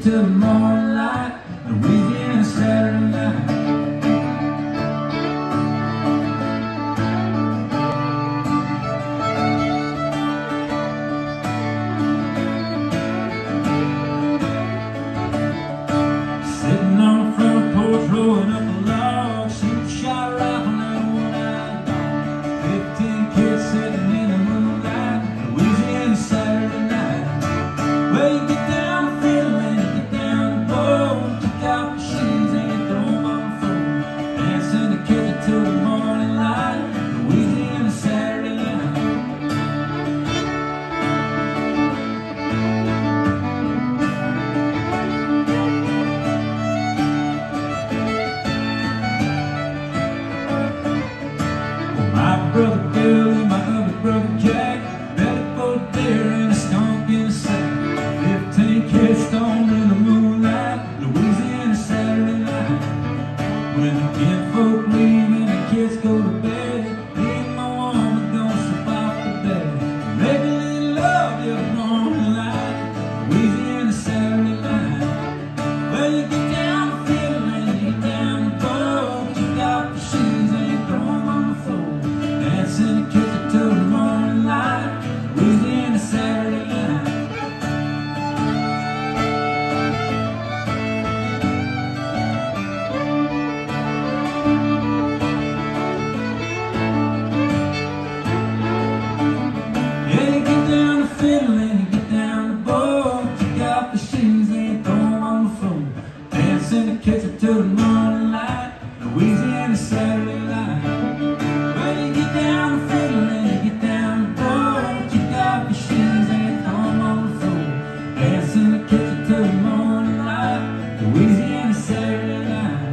it till the morning light, Louisiana Saturday night. Sitting on the front porch, rolling up a log, shooting shot rifle and a one-eyed dog. 15 kids sitting in the moonlight, Louisiana Saturday night. Well, you get down to fiddling, you get down to bowl, kick out your shoes and you throw them on the floor, dancing to catch it till the morning light, Louisiana Saturday night. My brother Bill and my other brother Jack, better for a deer and a skunk in a sack. 15 kids stoned in the moonlight, Louisiana Saturday night. When the kinfolk leave and the kids go to bed, me and my woman gonna slip off the bed, make a little love till the morning light, Louisiana Saturday night. Well, you get down to fiddling, you get down to bowl, kick off your shoes and you throw them on the floor, dancing to kiss it till the morning light, Louisiana Saturday night. Yeah, you get down to fiddling, you get down to bowl, kick off your shoes and throw them on the floor, dancing to kiss it till the morning light, Louisiana Saturday night. Well, you get down to fiddling, you get down to bowl, kick off your shoes and throw them on the floor, dancing to kiss it till the morning light, Louisiana Saturday night.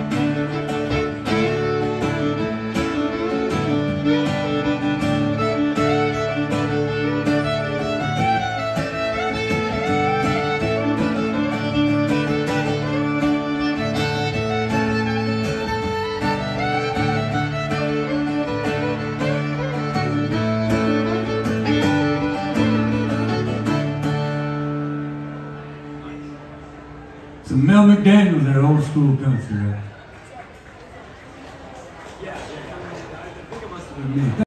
So Mel McDaniel, their old school country, right? Yeah.